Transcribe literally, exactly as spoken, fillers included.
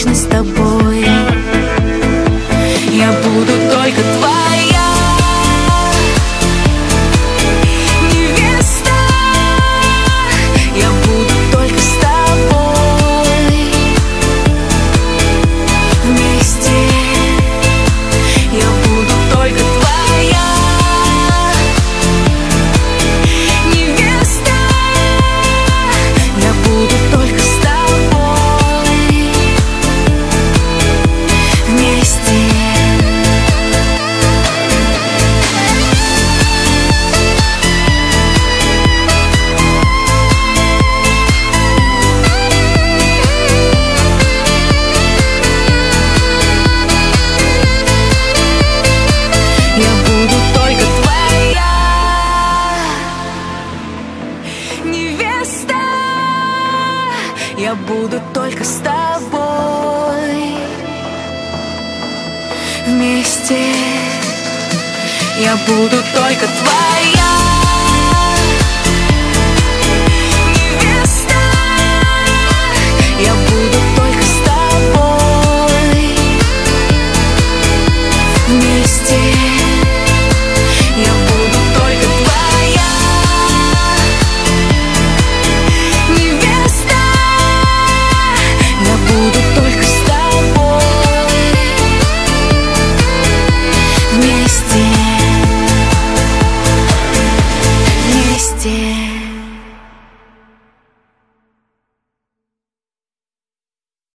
вечно с тобой. Я буду только твоя невеста. Я буду только с тобой вместе. Я буду только твоя невеста. Я буду только с тобой вместе. Я буду только твоя невеста. Я буду только с тобой вместе. Я буду только твоя